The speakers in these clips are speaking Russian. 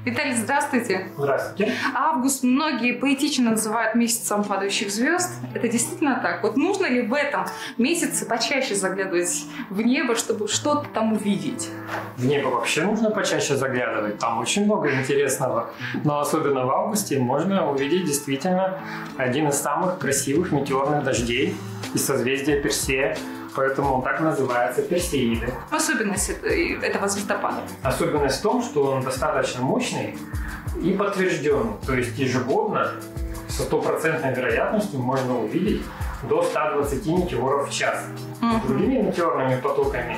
Виталий, здравствуйте. Здравствуйте. Август многие поэтично называют месяцем падающих звезд. Это действительно так? Вот нужно ли в этом месяце почаще заглядывать в небо, чтобы что-то там увидеть? В небо вообще нужно почаще заглядывать. Там очень много интересного. Но особенно в августе можно увидеть действительно один из самых красивых метеорных дождей из созвездия Персея. Поэтому он так называется Персеиды. Особенность этого звездопада? Особенность в том, что он достаточно мощный и подтвержденный. То есть ежегодно со стопроцентной вероятностью можно увидеть до 120 метеоров в час. С другими метеорными потоками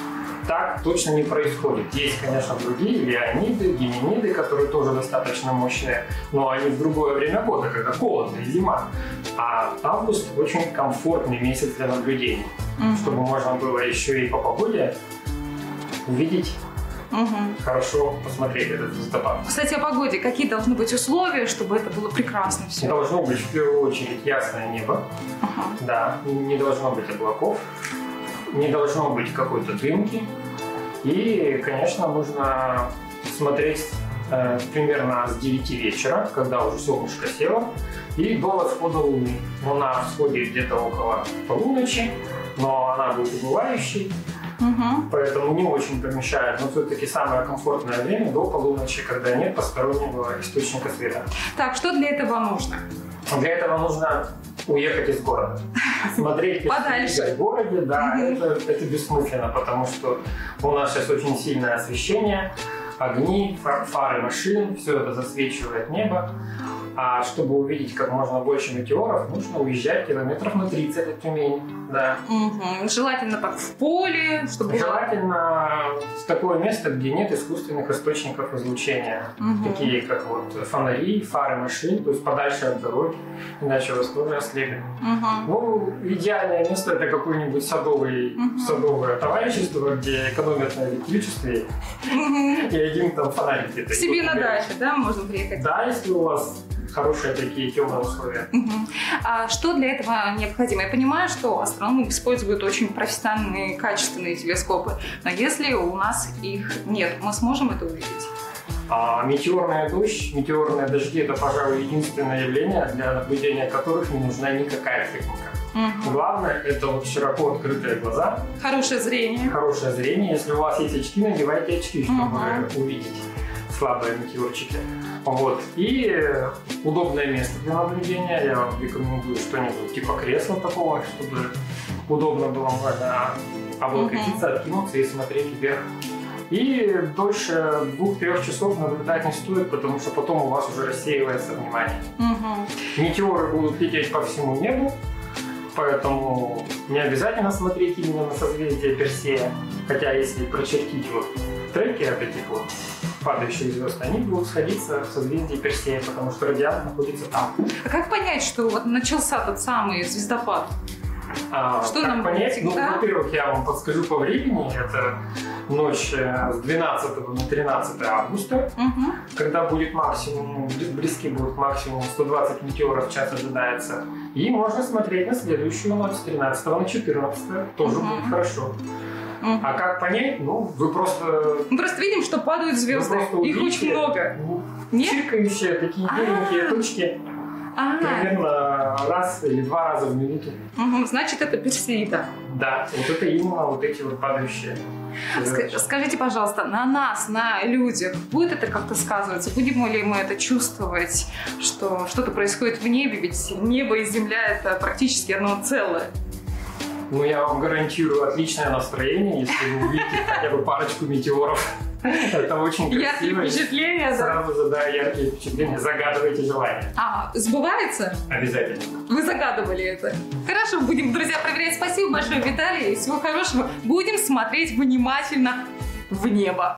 так точно не происходит. Есть, конечно, другие леониды, геминиды, которые тоже достаточно мощные, но они в другое время года, когда холодно и зима. А август очень комфортный месяц для наблюдений, чтобы можно было еще и по погоде увидеть, хорошо посмотреть этот звездопад. Кстати, о погоде. Какие должны быть условия, чтобы это было прекрасно все? Должно быть в первую очередь ясное небо, да, не должно быть облаков, не должно быть какой-то дымки. И, конечно, нужно смотреть примерно с 9 вечера, когда уже солнышко село, и до восхода Луны. Луна всходит где-то около полуночи, но она будет убывающей, поэтому не очень помешает. Но все-таки самое комфортное время до полуночи, когда нет постороннего источника света. Так, что для этого нужно? Для этого нужно уехать из города. Смотреть подальше в городе, да, это бессмысленно, потому что у нас сейчас очень сильное освещение, огни, фары машин, все это засвечивает небо. А чтобы увидеть как можно больше метеоров, нужно уезжать километров на 30 от Тюмени. Да. Желательно так в поле, чтобы... Желательно в такое место, где нет искусственных источников излучения, такие как вот фонари, фары машин, то есть подальше от дороги, иначе вас тоже ослепит. Ну, идеальное место — это какое-нибудь садовое товарищество, где экономят на электричестве, и один там фонарик где-то. К себе на дачу, да, можно приехать? Да, если у вас хорошие такие темные условия. А что для этого необходимо? Я понимаю, что астрономы используют очень профессиональные, качественные телескопы, но если у нас их нет, мы сможем это увидеть? Метеорный дождь, метеорные дожди — это, пожалуй, единственное явление, для наблюдения которых не нужна никакая техника. Главное — это вот широко открытые глаза. Хорошее зрение. Хорошее зрение. Если у вас есть очки, надевайте очки, чтобы увидеть слабые метеорчики. Вот. И удобное место для наблюдения. Я вам рекомендую что-нибудь типа кресла такого, чтобы удобно было можно облокотиться, откинуться и смотреть вверх. И дольше 2-3 часов наблюдать не стоит, потому что потом у вас уже рассеивается внимание. Метеоры будут лететь по всему небу, поэтому не обязательно смотреть именно на созвездие Персея. Хотя если прочертить вот треки от этих вот падающих звезд, они будут сходиться в созвездии Персея, потому что радиант находится там. А как понять, что вот начался тот самый звездопад? Что нам понять? Ну, во-первых, я вам подскажу по времени. Это ночь с 12 на 13 августа, когда будет максимум, близки будут максимум 120 метеоров в час ожидается. И можно смотреть на следующую ночь с 13 на 14, тоже будет хорошо. А как понять? Ну, вы просто... Мы просто видим, что падают звезды. Их очень много. Чиркающие такие беленькие точки. Примерно раз или 2 раза в минуту. Значит, это Персеида. Да, вот это именно вот эти вот падающие. Скажите, пожалуйста, на нас, на людях, будет это как-то сказываться? Будем ли мы это чувствовать, что что-то происходит в небе? Ведь небо и земля — это практически одно целое. Ну, я вам гарантирую отличное настроение, если вы увидите хотя бы парочку метеоров. Это очень красиво. Яркие впечатления, да? Сразу же, да, яркие впечатления. Загадывайте желание. Сбывается? Обязательно. Вы загадывали это. Хорошо, будем, друзья, проверять. Спасибо большое, Виталий. Всего хорошего. Будем смотреть внимательно в небо.